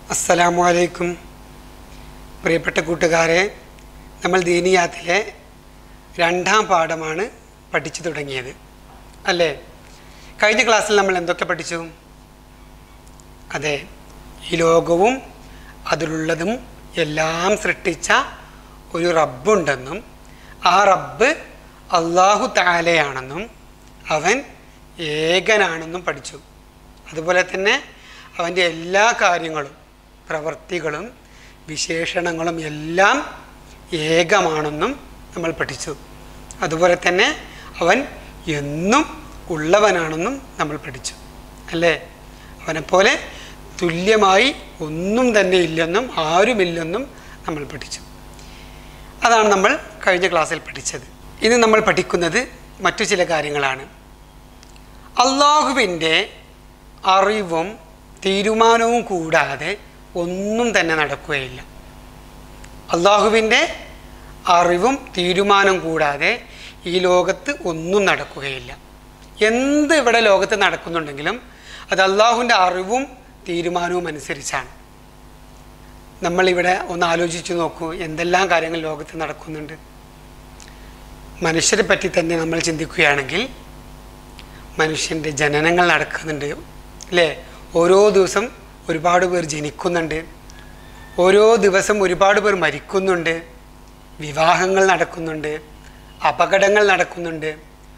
അസ്സലാമു അലൈക്കും. പ്രിയപ്പെട്ട കൂട്ടുകാരെ, നമ്മൾ ദീനിയാത്തിലെ 2ാം പാഠമാണ് പഠിച്ചു തുടങ്ങിയത് അല്ലേ? കഴിഞ്ഞ ക്ലാസ്സിൽ നമ്മൾ എന്തൊക്കെ പഠിച്ചു? അതെ, ഈ ലോകവും അതിലുള്ളതും എല്ലാം സൃഷ്ടിച്ച ഒരു റബ്ബുണ്ടെന്നും ആ റബ്ബ് അല്ലാഹു തആലയാണെന്നും അവൻ ഏകനാണെന്നും പഠിച്ചു. അതുപോലെ തന്നെ അവൻ്റെ എല്ലാ കാര്യങ്ങളും, പ്രവൃത്തികളും വിശേഷണങ്ങളും എല്ലാം ഏകമാണെന്നും നമ്മൾ പഠിച്ചു. അതുപോലെ തന്നെ അവൻ എന്നും ഉള്ളവനാണെന്നും നമ്മൾ പഠിച്ചു അല്ലേ? അവനെപ്പോലെ തുല്യമായി ഒന്നും തന്നെ ഇല്ലെന്നും ആരുമില്ലെന്നും നമ്മൾ പഠിച്ചു. അതാണ് നമ്മൾ കഴിഞ്ഞ ക്ലാസ്സിൽ പഠിച്ചത്. ഇന്ന് നമ്മൾ പഠിക്കുന്നത് മറ്റു ചില കാര്യങ്ങളാണ്. അല്ലാഹുവിൻ്റെ അറിവും തീരുമാനവും കൂടാതെ ഒന്നും തന്നെ നടക്കുകയില്ല. അല്ലാഹുവിൻ്റെ അറിവും തീരുമാനവും കൂടാതെ ഈ ലോകത്ത് ഒന്നും നടക്കുകയില്ല. എന്ത് ഇവിടെ ലോകത്ത് നടക്കുന്നുണ്ടെങ്കിലും അത് അല്ലാഹുവിൻ്റെ അറിവും തീരുമാനവും അനുസരിച്ചാണ്. നമ്മളിവിടെ ഒന്ന് ആലോചിച്ച് നോക്കൂ, എന്തെല്ലാം കാര്യങ്ങൾ ലോകത്ത് നടക്കുന്നുണ്ട്. മനുഷ്യരെ പറ്റി തന്നെ നമ്മൾ ചിന്തിക്കുകയാണെങ്കിൽ മനുഷ്യൻ്റെ ജനനങ്ങൾ നടക്കുന്നുണ്ട് അല്ലേ? ഓരോ ദിവസം ഒരുപാട് പേർ ജനിക്കുന്നുണ്ട്, ഓരോ ദിവസം ഒരുപാട് പേർ മരിക്കുന്നുണ്ട്, വിവാഹങ്ങൾ നടക്കുന്നുണ്ട്, അപകടങ്ങൾ നടക്കുന്നുണ്ട്,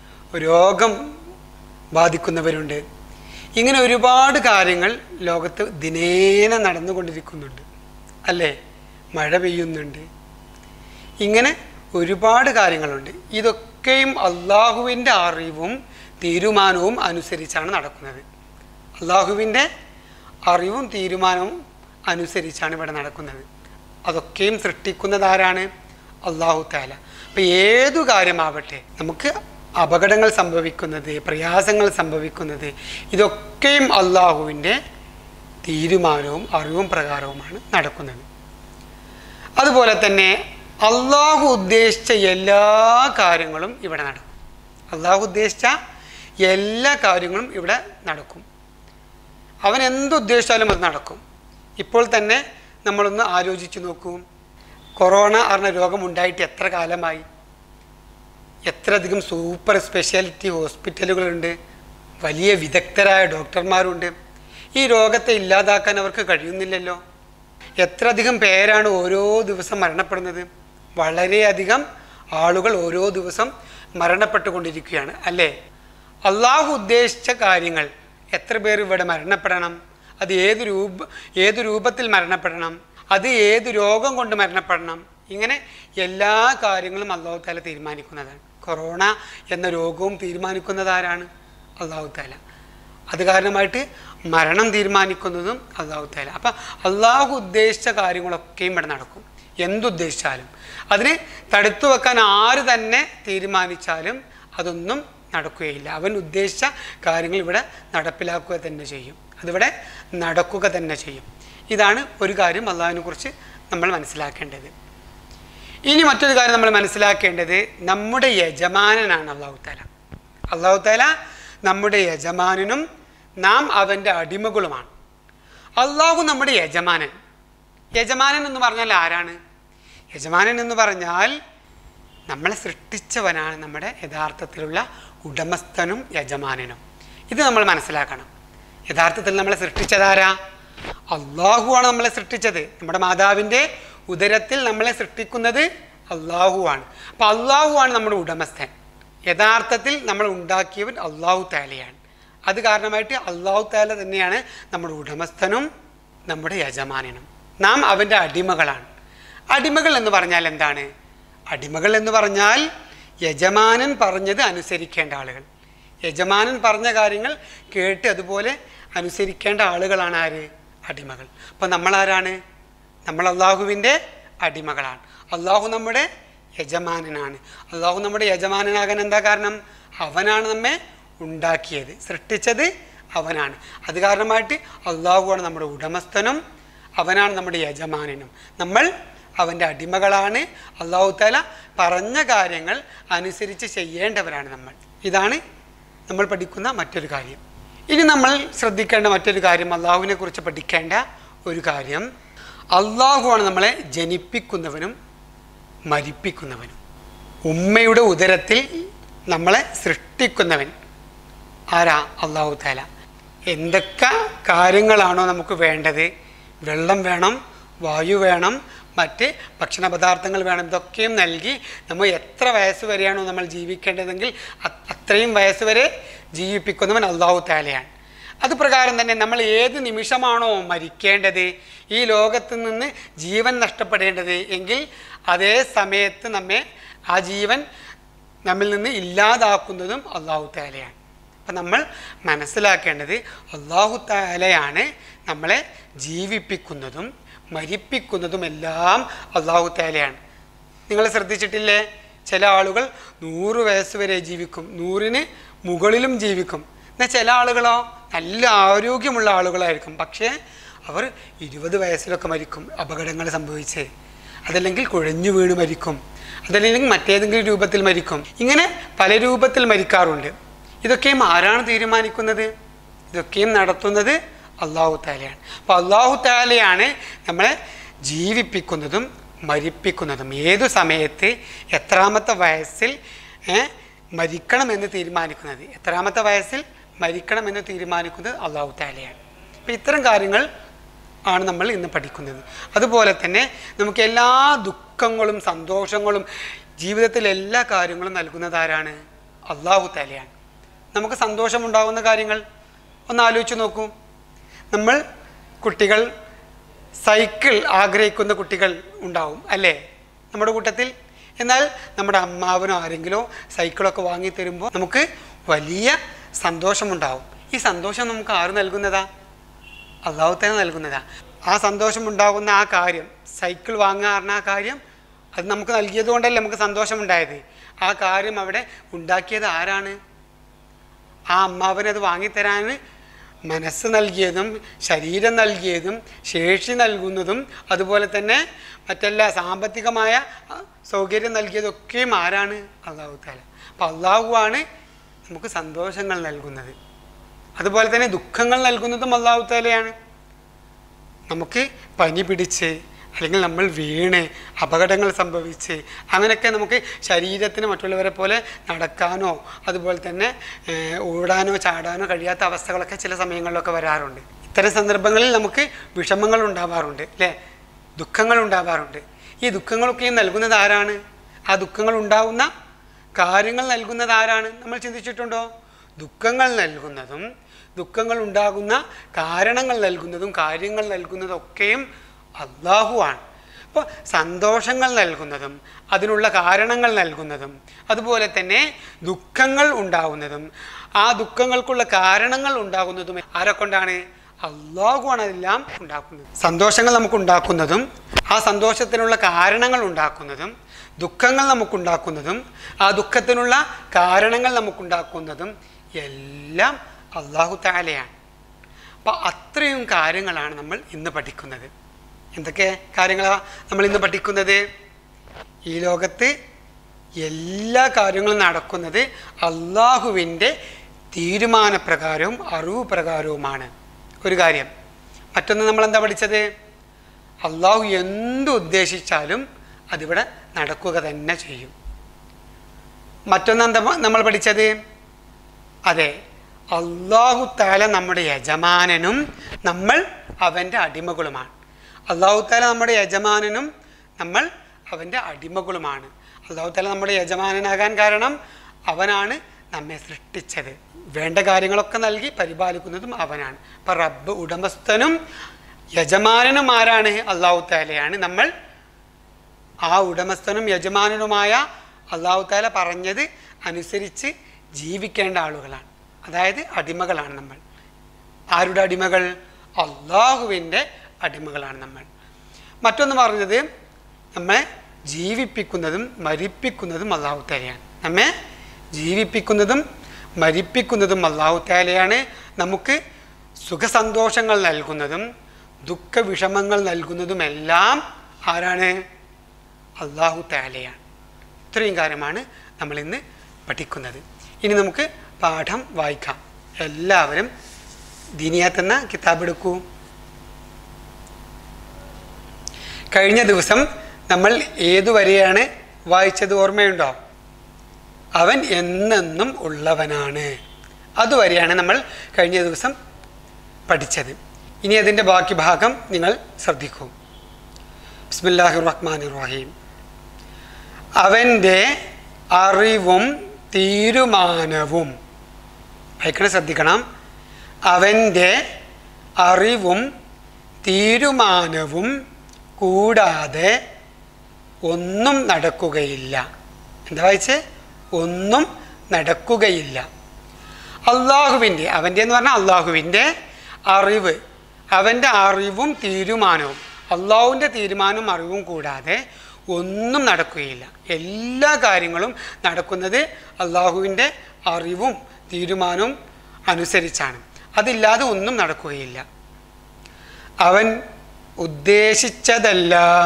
രോഗം ബാധിക്കുന്നവരുണ്ട്. ഇങ്ങനെ ഒരുപാട് കാര്യങ്ങൾ ലോകത്ത് ദിനേന നടന്നുകൊണ്ടിരിക്കുന്നുണ്ട് അല്ലേ? മഴ പെയ്യുന്നുണ്ട്. ഇങ്ങനെ ഒരുപാട് കാര്യങ്ങളുണ്ട്. ഇതൊക്കെയും അല്ലാഹുവിൻ്റെ അറിവും തീരുമാനവും അനുസരിച്ചാണ് നടക്കുന്നത്. അല്ലാഹുവിൻ്റെ അറിവും തീരുമാനവും അനുസരിച്ചാണ് ഇവിടെ നടക്കുന്നത്. അതൊക്കെയും സൃഷ്ടിക്കുന്നതാരാണ്? അല്ലാഹു തആല. അപ്പം ഏതു കാര്യമാവട്ടെ, നമുക്ക് അപകടങ്ങൾ സംഭവിക്കുന്നത്, പ്രയാസങ്ങൾ സംഭവിക്കുന്നത്, ഇതൊക്കെയും അല്ലാഹുവിൻ്റെ തീരുമാനവും അറിവും പ്രകാരവുമാണ് നടക്കുന്നത്. അതുപോലെ തന്നെ അല്ലാഹു ഉദ്ദേശിച്ച എല്ലാ കാര്യങ്ങളും ഇവിടെ നടക്കും. അല്ലാഹു ഉദ്ദേശിച്ച എല്ലാ കാര്യങ്ങളും ഇവിടെ നടക്കും. അവൻ എന്തുദ്ദേശിച്ചാലും അത് നടക്കും. ഇപ്പോൾ തന്നെ നമ്മളൊന്ന് ആലോചിച്ച് നോക്കൂ. കൊറോണ പറഞ്ഞ രോഗമുണ്ടായിട്ട് എത്ര കാലമായി? എത്രയധികം സൂപ്പർ സ്പെഷ്യാലിറ്റി ഹോസ്പിറ്റലുകളുണ്ട്, വലിയ വിദഗ്ധരായ ഡോക്ടർമാരുണ്ട്. ഈ രോഗത്തെ ഇല്ലാതാക്കാൻ അവർക്ക് കഴിയുന്നില്ലല്ലോ. എത്രയധികം പേരാണ് ഓരോ ദിവസം മരണപ്പെടുന്നത്? വളരെയധികം ആളുകൾ ഓരോ ദിവസം മരണപ്പെട്ടുകൊണ്ടിരിക്കുകയാണ് അല്ലേ? അല്ലാഹു ഉദ്ദേശിച്ച കാര്യങ്ങൾ എത്ര പേർ ഇവിടെ മരണപ്പെടണം? അത് ഏത് രൂപത്തിൽ മരണപ്പെടണം? അത് ഏത് രോഗം കൊണ്ട് മരണപ്പെടണം? ഇങ്ങനെ എല്ലാ കാര്യങ്ങളും അല്ലാഹു തആല തീരുമാനിക്കുന്നതാണ്. കൊറോണ എന്ന രോഗവും തീരുമാനിക്കുന്നതാരാണ്? അല്ലാഹു തആല. അത് കാരണമായിട്ട് മരണം തീരുമാനിക്കുന്നതും അല്ലാഹു തആല. അപ്പം അല്ലാഹു ഉദ്ദേശിച്ച കാര്യങ്ങളൊക്കെയും ഇവിടെ നടക്കും. എന്തുദ്ദേശിച്ചാലും അതിനെ തടുത്തു വെക്കാൻ ആര് തന്നെ തീരുമാനിച്ചാലും അതൊന്നും നടക്കുകയില്ല. അവൻ ഉദ്ദേശിച്ച കാര്യങ്ങൾ ഇവിടെ നടപ്പിലാക്കുക തന്നെ ചെയ്യും. അതിവിടെ നടക്കുക തന്നെ ചെയ്യും. ഇതാണ് ഒരു കാര്യം അല്ലാഹുവിനെ കുറിച്ച് നമ്മൾ മനസ്സിലാക്കേണ്ടത്. ഇനി മറ്റൊരു കാര്യം നമ്മൾ മനസ്സിലാക്കേണ്ടത്, നമ്മുടെ യജമാനനാണ് അല്ലാഹു തആല. അല്ലാഹു തആല നമ്മുടെ യജമാനനും നാം അവൻ്റെ അടിമകളുമാണ്. അല്ലാഹു നമ്മുടെ യജമാനൻ. യജമാനൻ എന്ന് പറഞ്ഞാൽ ആരാണ്? യജമാനൻ എന്ന് പറഞ്ഞാൽ നമ്മളെ സൃഷ്ടിച്ചവനാണ് നമ്മുടെ യഥാർത്ഥത്തിലുള്ള ഉടമസ്ഥനും യജമാനനും. ഇത് നമ്മൾ മനസ്സിലാക്കണം. യഥാർത്ഥത്തിൽ നമ്മളെ സൃഷ്ടിച്ചതാരാ? അല്ലാഹുവാണ് നമ്മളെ സൃഷ്ടിച്ചത്. നമ്മുടെ മാതാവിൻ്റെ ഉദരത്തിൽ നമ്മളെ സൃഷ്ടിക്കുന്നത് അല്ലാഹുവാണ്. അപ്പം അല്ലാഹുവാണ് നമ്മുടെ ഉടമസ്ഥൻ. യഥാർത്ഥത്തിൽ നമ്മൾ ഉണ്ടാക്കിയവൻ അല്ലാഹു തആലയാണ്. അത് കാരണമായിട്ട് അല്ലാഹു തആല തന്നെയാണ് നമ്മുടെ ഉടമസ്ഥനും നമ്മുടെ യജമാനനും. നാം അവൻ്റെ അടിമകളാണ്. അടിമകൾ എന്ന് പറഞ്ഞാൽ എന്താണ്? അടിമകൾ എന്ന് പറഞ്ഞാൽ യജമാനൻ പറഞ്ഞത് അനുസരിക്കേണ്ട ആളുകൾ. യജമാനൻ പറഞ്ഞ കാര്യങ്ങൾ കേട്ട് അതുപോലെ അനുസരിക്കേണ്ട ആളുകളാണ് ആര്? അടിമകൾ. അപ്പം നമ്മളാരാണ്? നമ്മൾ അല്ലാഹുവിൻ്റെ അടിമകളാണ്. അല്ലാഹു നമ്മുടെ യജമാനനാണ്. അല്ലാഹു നമ്മുടെ യജമാനനാകാൻ എന്താ കാരണം? അവനാണ് നമ്മെ ഉണ്ടാക്കിയത്, സൃഷ്ടിച്ചത് അവനാണ്. അത് കാരണമായിട്ട് അല്ലാഹുവാണ് നമ്മുടെ ഉടമസ്ഥനും അവനാണ് നമ്മുടെ യജമാനനും. നമ്മൾ അവൻ്റെ അടിമകളാണ്. അല്ലാഹു തആല പറഞ്ഞ കാര്യങ്ങൾ അനുസരിച്ച് ചെയ്യേണ്ടവരാണ് നമ്മൾ. ഇതാണ് നമ്മൾ പഠിക്കുന്ന മറ്റൊരു കാര്യം. ഇനി നമ്മൾ ശ്രദ്ധിക്കേണ്ട മറ്റൊരു കാര്യം, അല്ലാഹുവിനെ കുറിച്ച് പഠിക്കേണ്ട ഒരു കാര്യം, അള്ളാഹുവാണ് നമ്മളെ ജനിപ്പിക്കുന്നവനും മരിപ്പിക്കുന്നവനും. ഉമ്മയുടെ ഉദരത്തിൽ നമ്മളെ സൃഷ്ടിക്കുന്നവൻ ആരാ? അള്ളാഹു തആല. എന്തൊക്കെ കാര്യങ്ങളാണോ നമുക്ക് വേണ്ടത്, വെള്ളം വേണം, വായു വേണം, മറ്റ് ഭക്ഷണ പദാർത്ഥങ്ങൾ വേണം, ഇതൊക്കെയും നൽകി നമ്മൾ എത്ര വയസ്സ് വരെയാണോ നമ്മൾ ജീവിക്കേണ്ടതെങ്കിൽ അത്രയും വയസ്സ് വരെ ജീവിപ്പിക്കുന്നവൻ അള്ളാഹു തആലയാണ്. അതുപ്രകാരം തന്നെ നമ്മൾ ഏത് നിമിഷമാണോ മരിക്കേണ്ടത്, ഈ ലോകത്ത് നിന്ന് ജീവൻ നഷ്ടപ്പെടേണ്ടത് എങ്കിൽ അതേ സമയത്ത് നമ്മെ ആ ജീവൻ നമ്മിൽ നിന്ന് ഇല്ലാതാക്കുന്നതും അള്ളാഹു തആലയാണ്. അപ്പം നമ്മൾ മനസ്സിലാക്കേണ്ടത് അള്ളാഹു തആലയാണ് നമ്മളെ ജീവിപ്പിക്കുന്നതും മരിപ്പിക്കുന്നതുമെല്ലാം അള്ളാഹു തആലയാണ്. നിങ്ങൾ ശ്രദ്ധിച്ചിട്ടില്ലേ? ചില ആളുകൾ 100 വയസ്സ് വരെ ജീവിക്കും, 100-ന് മുകളിലും ജീവിക്കും. എന്നാൽ ചില ആളുകളോ നല്ല ആരോഗ്യമുള്ള ആളുകളായിരിക്കും, പക്ഷേ അവർ 20 വയസ്സിലൊക്കെ മരിക്കും, അപകടങ്ങൾ സംഭവിച്ച്, അതല്ലെങ്കിൽ കുഴഞ്ഞു വീണ് മരിക്കും, അതല്ലെങ്കിൽ മറ്റേതെങ്കിലും രൂപത്തിൽ മരിക്കും. ഇങ്ങനെ പല രൂപത്തിൽ മരിക്കാറുണ്ട്. ഇതൊക്കെയും ആരാണ് തീരുമാനിക്കുന്നത്? ഇതൊക്കെയും നടത്തുന്നത് അള്ളാഹു തആലയാണ്. അപ്പോൾ അള്ളാഹു തആലയാണ് നമ്മളെ ജീവിപ്പിക്കുന്നതും മരിപ്പിക്കുന്നതും. ഏതു സമയത്ത് എത്രാമത്തെ വയസ്സിൽ മരിക്കണമെന്ന് തീരുമാനിക്കുന്നത്, എത്രാമത്തെ വയസ്സിൽ മരിക്കണമെന്ന് തീരുമാനിക്കുന്നത് അള്ളാഹു തആലയാണ്. അപ്പോൾ ഇത്തരം കാര്യങ്ങൾ ആണ് നമ്മൾ ഇന്ന് പഠിക്കുന്നത്. അതുപോലെ തന്നെ നമുക്ക് എല്ലാ ദുഃഖങ്ങളും സന്തോഷങ്ങളും ജീവിതത്തിൽ എല്ലാ കാര്യങ്ങളും നൽകുന്നത് ആരാണ്? അള്ളാഹു തആലയാണ്. നമുക്ക് സന്തോഷമുണ്ടാകുന്ന കാര്യങ്ങൾ ഒന്ന് ആലോചിച്ച് നോക്കൂ. നമ്മൾ കുട്ടികൾ സൈക്കിൾ ആഗ്രഹിക്കുന്ന കുട്ടികൾ ഉണ്ടാവും അല്ലേ നമ്മുടെ കൂട്ടത്തിൽ. എന്നാൽ നമ്മുടെ അമ്മാവനോ ആരെങ്കിലോ സൈക്കിളൊക്കെ വാങ്ങി തരുമ്പോൾ നമുക്ക് വലിയ സന്തോഷമുണ്ടാവും. ഈ സന്തോഷം നമുക്ക് ആര് നൽകുന്നതാ? അള്ളാഹു തആല നൽകുന്നതാ. ആ സന്തോഷമുണ്ടാകുന്ന ആ കാര്യം, സൈക്കിൾ വാങ്ങാറുന്ന ആ കാര്യം, അത് നമുക്ക് നൽകിയത് കൊണ്ടല്ലേ നമുക്ക് സന്തോഷമുണ്ടായത്. ആ കാര്യം അവിടെ ഉണ്ടാക്കിയത് ആരാണ്? ആ അമ്മാവനത് വാങ്ങിത്തരാൻ മനസ്സ് നൽകിയതും ശരീരം നൽകിയതും ശേഷി നൽകുന്നതും അതുപോലെ തന്നെ മറ്റെല്ലാ സാമ്പത്തികമായ സൗകര്യം നൽകിയതൊക്കെയും ആരാണ്? അള്ളാഹു തആല. അപ്പോൾ അള്ളാഹുവാണ് നമുക്ക് സന്തോഷങ്ങൾ നൽകുന്നത്. അതുപോലെ തന്നെ ദുഃഖങ്ങൾ നൽകുന്നതും അള്ളാഹു തആലയാണ്. നമുക്ക് പനി പിടിച്ച് അല്ലെങ്കിൽ നമ്മൾ വീണ് അപകടങ്ങൾ സംഭവിച്ച് അങ്ങനെയൊക്കെ നമുക്ക് ശരീരത്തിന് മറ്റുള്ളവരെ പോലെ നടക്കാനോ അതുപോലെ തന്നെ ഓടാനോ ചാടാനോ കഴിയാത്ത അവസ്ഥകളൊക്കെ ചില സമയങ്ങളിലൊക്കെ വരാറുണ്ട്. ഇത്തരം സന്ദർഭങ്ങളിൽ നമുക്ക് വിഷമങ്ങൾ ഉണ്ടാവാറുണ്ട് അല്ലേ, ദുഃഖങ്ങൾ ഉണ്ടാവാറുണ്ട്. ഈ ദുഃഖങ്ങളൊക്കെയും നൽകുന്നത് ആരാണ്? ആ ദുഃഖങ്ങൾ ഉണ്ടാവുന്ന കാര്യങ്ങൾ നൽകുന്നത് ആരാണ്? നമ്മൾ ചിന്തിച്ചിട്ടുണ്ടോ? ദുഃഖങ്ങൾ നൽകുന്നതും ദുഃഖങ്ങൾ ഉണ്ടാകുന്ന കാരണങ്ങൾ നൽകുന്നതും കാര്യങ്ങൾ നൽകുന്നതൊക്കെയും അള്ളാഹുവാണ്. അപ്പോൾ സന്തോഷങ്ങൾ നൽകുന്നതും അതിനുള്ള കാരണങ്ങൾ നൽകുന്നതും അതുപോലെ തന്നെ ദുഃഖങ്ങൾ ഉണ്ടാകുന്നതും ആ ദുഃഖങ്ങൾക്കുള്ള കാരണങ്ങൾ ഉണ്ടാകുന്നതും ആരെ കൊണ്ടാണ്? അള്ളാഹുവാണ് അതെല്ലാം ഉണ്ടാക്കുന്നത്. സന്തോഷങ്ങൾ നമുക്ക് ഉണ്ടാക്കുന്നതും ആ സന്തോഷത്തിനുള്ള കാരണങ്ങൾ ഉണ്ടാക്കുന്നതും ദുഃഖങ്ങൾ നമുക്കുണ്ടാക്കുന്നതും ആ ദുഃഖത്തിനുള്ള കാരണങ്ങൾ നമുക്കുണ്ടാക്കുന്നതും എല്ലാം അള്ളാഹു തആലയാണ്. അപ്പോൾ അത്രയും കാര്യങ്ങളാണ് നമ്മൾ ഇന്ന് പഠിക്കുന്നത്. എന്തൊക്കെ കാര്യങ്ങളാണ് നമ്മൾ ഇന്ന് പഠിക്കുന്നത്? ഈ ലോകത്ത് എല്ലാ കാര്യങ്ങളും നടക്കുന്നത് അള്ളാഹുവിൻ്റെ തീരുമാനപ്രകാരവും അറിവ് പ്രകാരവുമാണ്. ഒരു കാര്യം. മറ്റൊന്ന് നമ്മളെന്താ പഠിച്ചത്? അള്ളാഹു എന്തുദ്ദേശിച്ചാലും അതിവിടെ നടക്കുക തന്നെ ചെയ്യും. മറ്റൊന്ന് എന്താ നമ്മൾ പഠിച്ചത്? അതെ, അള്ളാഹു തആല നമ്മുടെ യജമാനനും നമ്മൾ അവൻ്റെ അടിമകളുമാണ്. അള്ളാഹു തആല നമ്മുടെ യജമാനനും നമ്മൾ അവൻ്റെ അടിമകളുമാണ്. അള്ളാഹു തആല നമ്മുടെ യജമാനനാകാൻ കാരണം അവനാണ് നമ്മെ സൃഷ്ടിച്ചത്. വേണ്ട കാര്യങ്ങളൊക്കെ നൽകി പരിപാലിക്കുന്നതും അവനാണ്. അപ്പം റബ്ബ് ഉടമസ്ഥനും യജമാനനും ആരാണ്? അള്ളാഹു തആലയാണ്. നമ്മൾ ആ ഉടമസ്ഥനും യജമാനനുമായ അള്ളാഹു തആല പറഞ്ഞത് അനുസരിച്ച് ജീവിക്കേണ്ട ആളുകളാണ്, അതായത് അടിമകളാണ് നമ്മൾ. ആരുടെ അടിമകൾ? അള്ളാഹുവിൻ്റെ അടിമകളാണ് നമ്മൾ. മറ്റൊന്ന് പറഞ്ഞത് നമ്മെ ജീവിപ്പിക്കുന്നതും മരിപ്പിക്കുന്നതും അള്ളാഹു തആലയാണ്. നമ്മെ ജീവിപ്പിക്കുന്നതും മരിപ്പിക്കുന്നതും അള്ളാഹു തആലയാണ്. നമുക്ക് സുഖസന്തോഷങ്ങൾ നൽകുന്നതും ദുഃഖവിഷമങ്ങൾ നൽകുന്നതുമെല്ലാം ആരാണ്? അള്ളാഹു തആലയാണ്. ഇത്രയും കാര്യമാണ് നമ്മളിന്ന് പഠിക്കുന്നത്. ഇനി നമുക്ക് പാഠം വായിക്കാം. എല്ലാവരും ദീനിയാത്ത് എന്ന കിതാബ് എടുക്കൂ. കഴിഞ്ഞ ദിവസം നമ്മൾ ഏതുവരെയാണ് വായിച്ചത് ഓർമ്മയുണ്ടോ? അവൻ എന്നെന്നും ഉള്ളവനാണ്. അതുവരെയാണ് നമ്മൾ കഴിഞ്ഞ ദിവസം പഠിച്ചത്. ഇനി അതിൻ്റെ ബാക്കി ഭാഗം നിങ്ങൾ ശ്രദ്ധിക്കൂ. ബിസ്മില്ലാഹിർ റഹ്മാനിർ റഹീം. അവൻ്റെ അറിവും തീരുമാനവും, വായിക്കണം, ശ്രദ്ധിക്കണം. അവൻ്റെ അറിവും തീരുമാനവും കൂടാതെ ഒന്നും നടക്കുകയില്ല. എന്താ വായിച്ചേ? ഒന്നും നടക്കുകയില്ല. അള്ളാഹുവിൻ്റെ, അവൻ്റെ എന്ന് പറഞ്ഞാൽ അള്ളാഹുവിൻ്റെ അറിവ്, അവൻ്റെ അറിവും തീരുമാനവും, അള്ളാഹുവിൻ്റെ തീരുമാനവും അറിവും കൂടാതെ ഒന്നും നടക്കുകയില്ല. എല്ലാ കാര്യങ്ങളും നടക്കുന്നത് അള്ളാഹുവിൻ്റെ അറിവും തീരുമാനവും അനുസരിച്ചാണ്. അതില്ലാതെ ഒന്നും നടക്കുകയില്ല. അവൻ ഉദ്ദേശിച്ചതെല്ലാം,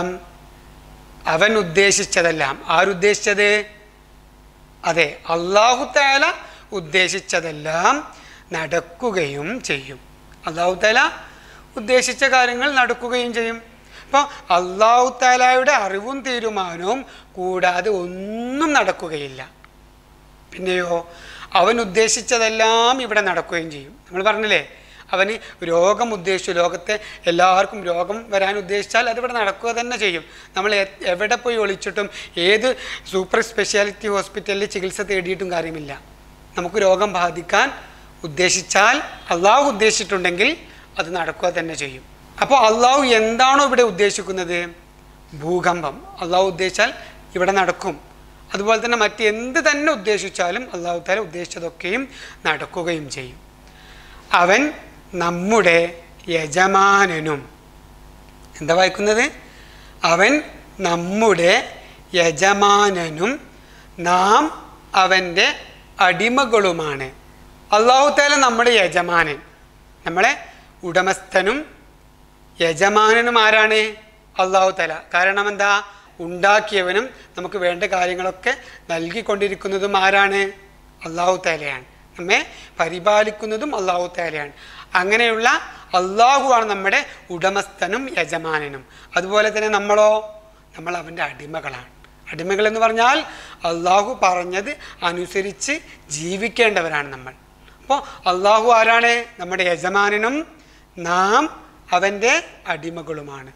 ആരുദ്ദേശിച്ചത്? അതെ, അല്ലാഹു തആല ഉദ്ദേശിച്ചതെല്ലാം നടക്കുകയും ചെയ്യും. അല്ലാഹു തആല ഉദ്ദേശിച്ച കാര്യങ്ങൾ നടക്കുകയും ചെയ്യും. അപ്പോൾ അല്ലാഹു തആലയുടെ അറിവും തീരുമാനവും കൂടാതെ ഒന്നും നടക്കുകയില്ല. പിന്നെയോ അവൻ ഉദ്ദേശിച്ചതെല്ലാം ഇവിടെ നടക്കുകയും ചെയ്യും. നമ്മൾ പറഞ്ഞില്ലേ, അവന് രോഗം ഉദ്ദേശിച്ചു, ലോകത്തെ എല്ലാവർക്കും രോഗം വരാൻ ഉദ്ദേശിച്ചാൽ അതിവിടെ നടക്കുക തന്നെ ചെയ്യും. നമ്മൾ എവിടെ പോയി ഒളിച്ചിട്ടും ഏത് സൂപ്പർ സ്പെഷ്യാലിറ്റി ഹോസ്പിറ്റലിൽ ചികിത്സ തേടിയിട്ടും കാര്യമില്ല. നമുക്ക് രോഗം ബാധിക്കാൻ ഉദ്ദേശിച്ചാൽ, അള്ളാഹു ഉദ്ദേശിച്ചിട്ടുണ്ടെങ്കിൽ അത് നടക്കുക തന്നെ ചെയ്യും. അപ്പോൾ അള്ളാഹു എന്താണോ ഇവിടെ ഉദ്ദേശിക്കുന്നത്, ഭൂകമ്പം അള്ളാഹു ഉദ്ദേശിച്ചാൽ ഇവിടെ നടക്കും. അതുപോലെ തന്നെ മറ്റെന്ത് തന്നെ ഉദ്ദേശിച്ചാലും അള്ളാഹു തആല ഉദ്ദേശിച്ചതൊക്കെയും നടക്കുകയും ചെയ്യും. അവൻ നമ്മുടെ യജമാനനും, എന്താ വായിക്കുന്നത്? അവൻ നമ്മുടെ യജമാനനും നാം അവൻ്റെ അടിമകളുമാണ്. അല്ലാഹു തആല നമ്മുടെ യജമാനൻ, നമ്മളെ ഉടമസ്ഥനും യജമാനനും ആരാണ്? അല്ലാഹു തആല. കാരണം എന്താ? ഉണ്ടാക്കിയവനും നമുക്ക് വേണ്ട കാര്യങ്ങളൊക്കെ നൽകിക്കൊണ്ടിരിക്കുന്നതും ആരാണ്? അല്ലാഹു തആലയാണ്. നമ്മെ പരിപാലിക്കുന്നതും അല്ലാഹു തആലയാണ്. അങ്ങനെയുള്ള അല്ലാഹുവാണ് നമ്മുടെ ഉടമസ്ഥനും യജമാനനും. അതുപോലെ തന്നെ നമ്മളോ, നമ്മൾ അവൻ്റെ അടിമകളാണ്. അടിമകൾ എന്ന് പറഞ്ഞാൽ അല്ലാഹു പറഞ്ഞത് അനുസരിച്ച് ജീവിക്കേണ്ടവരാണ് നമ്മൾ. അപ്പോൾ അല്ലാഹു ആരാണ്? നമ്മുടെ യജമാനനും നാം അവൻ്റെ അടിമകളുമാണ്.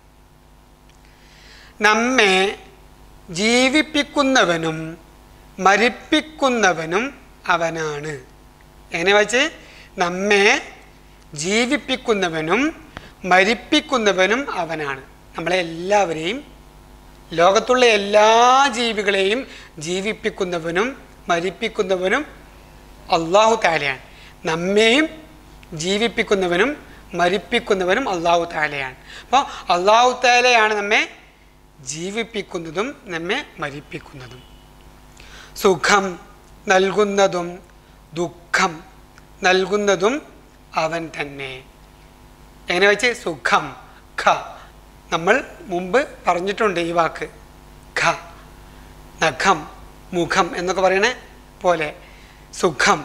നമ്മെ ജീവിപ്പിക്കുന്നവനും മരിപ്പിക്കുന്നവനും അവനാണ്. എങ്ങനെ വായിച്ച്? നമ്മെ ജീവിപ്പിക്കുന്നവനും മരിപ്പിക്കുന്നവനും അവനാണ്. നമ്മളെ എല്ലാവരെയും, ലോകത്തുള്ള എല്ലാ ജീവികളെയും ജീവിപ്പിക്കുന്നവനും മരിപ്പിക്കുന്നവനും അല്ലാഹു തആലയാണ്. നമ്മെയും ജീവിപ്പിക്കുന്നവനും മരിപ്പിക്കുന്നവനും അല്ലാഹു തആലയാണ്. അപ്പോൾ അല്ലാഹു തആലയാണ് നമ്മെ ജീവിപ്പിക്കുന്നതും നമ്മെ മരിപ്പിക്കുന്നതും. സുഖം നൽകുന്നതും ദുഃഖം നൽകുന്നതും അവൻ തന്നെ. എങ്ങനെ വെച്ച്? സുഖം, ഖ, നമ്മൾ മുമ്പ് പറഞ്ഞിട്ടുണ്ട് ഈ വാക്ക്. ഖ, നഖം, മുഖം എന്നൊക്കെ പറയണേ പോലെ സുഖം,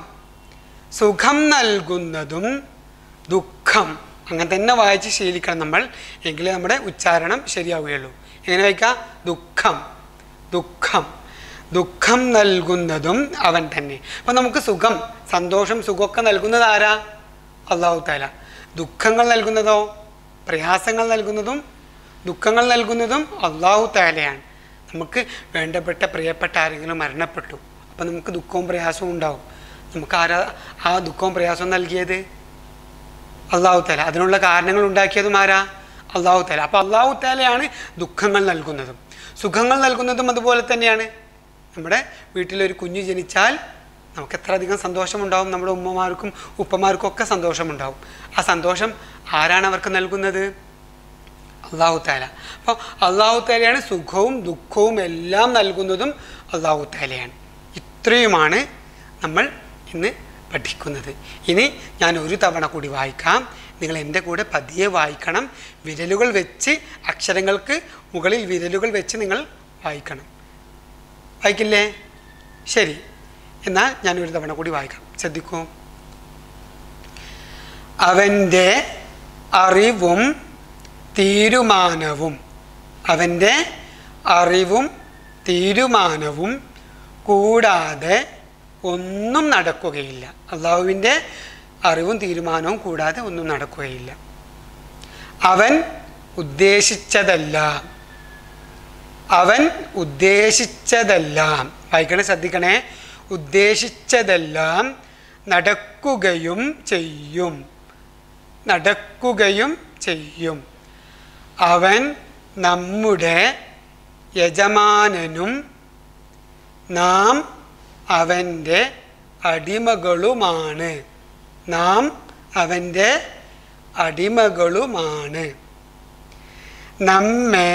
സുഖം നൽകുന്നതും ദുഃഖം. അങ്ങനെ തന്നെ വായിച്ച് ശീലിക്കണം നമ്മൾ, എങ്കിലേ നമ്മുടെ ഉച്ചാരണം ശരിയാവുകയുള്ളൂ. എങ്ങനെ വായിക്കാം? ദുഃഖം, ദുഃഖം, ദുഃഖം നൽകുന്നതും അവൻ തന്നെ. അപ്പം നമുക്ക് സുഖം, സന്തോഷം, സുഖമൊക്കെ നൽകുന്നത് ആരാ? അല്ലാഹു തആല. ദുഃഖങ്ങൾ നൽകുന്നതോ, പ്രയാസങ്ങൾ നൽകുന്നതും ദുഃഖങ്ങൾ നൽകുന്നതും അല്ലാഹു തആലയാണ്. നമുക്ക് വേണ്ടപ്പെട്ട പ്രിയപ്പെട്ട ആരെങ്കിലും മരണപ്പെട്ടു, അപ്പം നമുക്ക് ദുഃഖവും പ്രയാസവും ഉണ്ടാവും. നമുക്ക് ആരാ ആ ദുഃഖവും പ്രയാസവും നൽകിയത്? അല്ലാഹു തആല. അതിനുള്ള കാരണങ്ങൾ ഉണ്ടാക്കിയതും ആരാ? അല്ലാഹു തആല. അപ്പോൾ അല്ലാഹു തആലയാണ് ദുഃഖങ്ങൾ നൽകുന്നതും. സുഖങ്ങൾ നൽകുന്നതും അതുപോലെ തന്നെയാണ്. നമ്മുടെ വീട്ടിലൊരു കുഞ്ഞ് ജനിച്ചാൽ നമുക്ക് എത്ര അധികം സന്തോഷമുണ്ടാവും. നമ്മുടെ ഉമ്മമാർക്കും ഉപ്പമാർക്കും ഒക്കെ സന്തോഷമുണ്ടാവും. ആ സന്തോഷം ആരാണ് അവർക്ക് നൽകുന്നത്? അല്ലാഹു തആല. അപ്പോൾ അല്ലാഹു തആലയാണ് സുഖവും ദുഃഖവും എല്ലാം നൽകുന്നതും അല്ലാഹു തആലയാണ്. ഇത്രയുമാണ് നമ്മൾ ഇന്ന് പഠിക്കുന്നത്. ഇനി ഞാൻ ഒരു തവണ കൂടി വായിക്കാം. നിങ്ങൾ എൻ്റെ കൂടെ പതിയെ വായിക്കണം. വിരലുകൾ വെച്ച്, അക്ഷരങ്ങൾക്ക് മുകളിൽ വിരലുകൾ വെച്ച് നിങ്ങൾ വായിക്കണം. വായിക്കില്ലേ? ശരി, എന്നാൽ ഞാൻ ഒരു തവണ കൂടി വായിക്കാം. ശ്രദ്ധിക്കൂ. അവൻ്റെ അറിവും തീരുമാനവും. അവൻ്റെ അറിവും തീരുമാനവും കൂടാതെ ഒന്നും നടക്കുകയില്ല. അള്ളാഹുവിൻ്റെ അറിവും തീരുമാനവും കൂടാതെ ഒന്നും നടക്കുകയില്ല. അവൻ ഉദ്ദേശിച്ചതെല്ലാം വായിക്കണേ, ശ്രദ്ധിക്കണേ, ഉദ്ദേശിച്ചതെല്ലാം നടക്കുകയും ചെയ്യും. അവൻ നമ്മുടെ യജമാനനും നാം അവൻ്റെ അടിമകളുമാണ്. നമ്മെ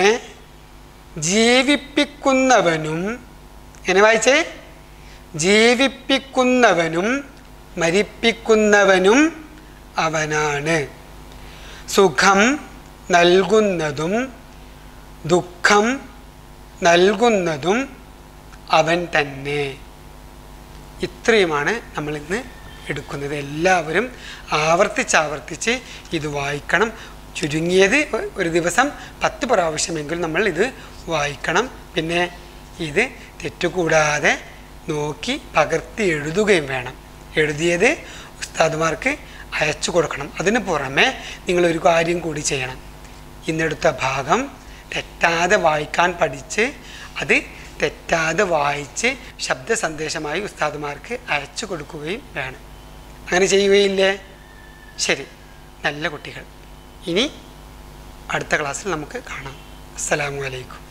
ജീവിപ്പിക്കുന്നവനും, എന്നെ വായിച്ചേ, ജീവിപ്പിക്കുന്നവനും മരിപ്പിക്കുന്നവനും അവനാണ്. സുഖം നൽകുന്നതും ദുഃഖം നൽകുന്നതും അവൻ തന്നെ. ഇത്രയുമാണ് നമ്മളിന്ന് എടുക്കുന്നത്. എല്ലാവരും ആവർത്തിച്ച് ഇത് വായിക്കണം. ചുരുങ്ങിയത് ഒരു ദിവസം 10 പ്രാവശ്യമെങ്കിലും നമ്മൾ ഇത് വായിക്കണം. പിന്നെ ഇത് തെറ്റുകൂടാതെ നോക്കി പകർത്തി എഴുതുകയും വേണം. എഴുതിയത് ഉസ്താദുമാർക്ക് അയച്ചു കൊടുക്കണം. അതിന് പുറമെ നിങ്ങളൊരു കാര്യം കൂടി ചെയ്യണം. ഇന്നെടുത്ത ഭാഗം തെറ്റാതെ വായിക്കാൻ പഠിച്ച് അത് തെറ്റാതെ വായിച്ച് ശബ്ദ സന്ദേശമായി ഉസ്താദുമാർക്ക് അയച്ചു കൊടുക്കുകയും വേണം. അങ്ങനെ ചെയ്യുകയില്ലേ? ശരി, നല്ല കുട്ടികൾ. ഇനി അടുത്ത ക്ലാസ്സിൽ നമുക്ക് കാണാം. അസ്സലാമു അലൈക്കും.